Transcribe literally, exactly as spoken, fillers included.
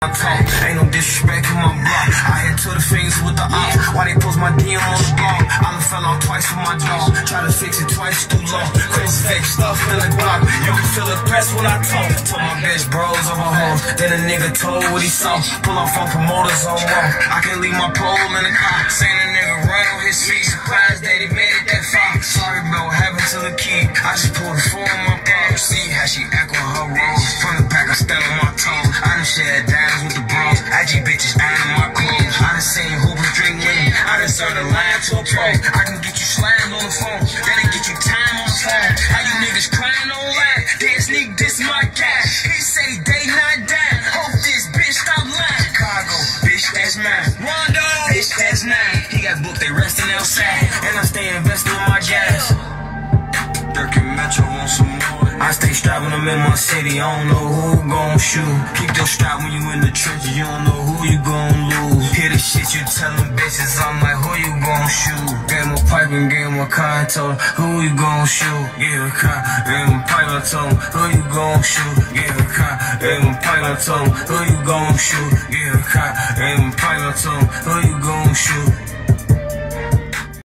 Ain't no disrespect in my block. I hit to the fingers with the ops. Why they post my D M on the blog? I done fell off twice for my dog. Try to fix it twice too long. Crucifix stuff in the block. You can feel the press when I talk. Told my bitch bros over hoes. Then a nigga told what he saw. Pull off on promoters on wall. I can leave my pole in the car. Saying a nigga run on his feet. Surprised that he made it that far. Sorry bro, happened to the key. I just pulled a four in my palm. See how she act on her rolls. From the back I stand on my toes. I done shed dimes with the bros. I G bitches eyeing my clothes. I done seen hoopers drink lean. I done served a line to a pro. I can get you slammed on the phone. That'll get you time on the phone. How you niggas crying online? Then sneak this my cash. He say they not dying. Hope this bitch stop lying. Chicago, bitch that's mine. Rondo, bitch that's nine. He got booked, they resting outside. And I stay investing in my gas. Durk and Metro want some more. I stay strapped when I'm in my city. I don't know who gon' shoot. Keep your strap when you in the trenches. You don't know who you gon' lose. Hear the shit you tellin' bitches. I'm like, who you gon' shoot? Gave him a pipe and gave him a car and told him, who you gon' shoot? Gave him a car, gave him a pipe and told him, who you gon' shoot? Gave him a car, gave him a pipe and told him, who you gon' shoot? Gave him a car, gave him a pipe and told him, who you